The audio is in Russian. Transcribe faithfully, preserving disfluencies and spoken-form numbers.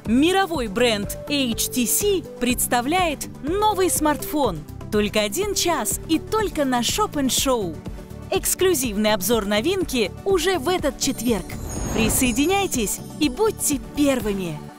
Мировой бренд эйч ти си представляет новый смартфон. Только один час и только на Shop энд Show. Эксклюзивный обзор новинки уже в этот четверг. Присоединяйтесь и будьте первыми!